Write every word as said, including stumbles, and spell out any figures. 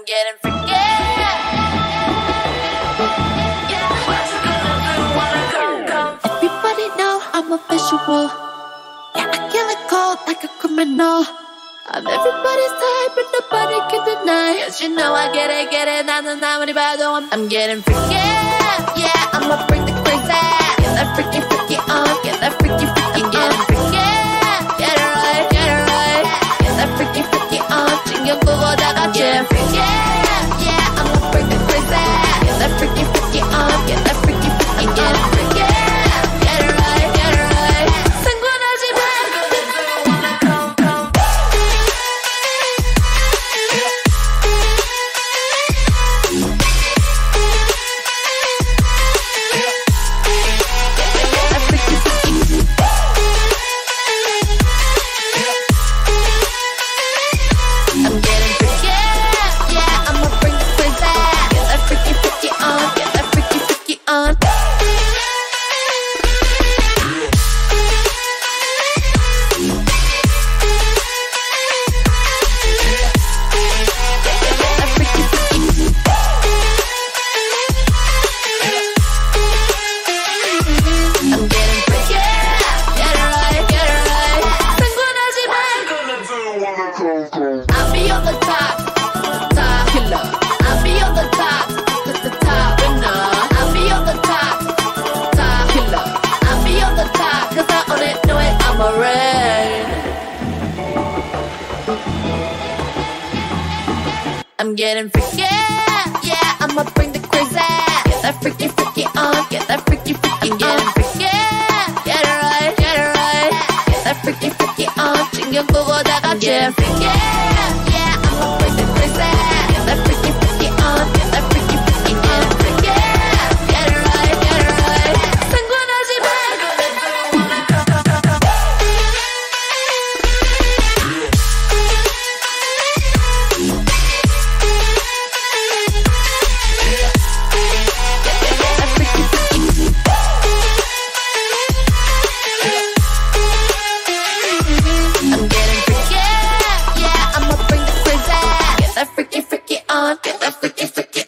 getting freaky. Everybody know I'm a visual. Yeah, I kill it cold like a criminal. I'm everybody's type, but nobody can deny. Cause you know I get it, get it, 나는 아무리 봐도 I'm, I'm getting freaky. Yeah, I'ma bring the crazy. Get that freaky, freaky on. Get that freaky, freaky on. I'm getting freaky. Get it right, get it right. Get that freaky, freaky on. 신경 끄고 다 같이 freaky. Yeah, I'ma bring the crazy. Get that freaky, freaky on. Get that freaky, freaky on. I'm getting freaky. Get it right, get it right. 상관하지 마. I'll be on the top, top killer. I'll be on the top, the top winner. I'll be on the top, top killer. I'll be on the top, cause I own it, know it, I'm a red. I'm getting freaky, yeah, I'ma bring the crazy. Get that freaky, freaky on, get that freaky, freaky on. I'm getting freaky, get it right, get it right. Get that freaky, freaky on, 신경 끄고 다 같이 freaky. Yeah, I'ma bring the crazy. Get that freaky, freaky on, get that freaky, freaky on. I'm getting freaky, get it right, get it right. 상관하지 마. I'm getting freaky, yeah, I'ma bring the crazy. Get that freaky, freaky on, get that freaky, freaky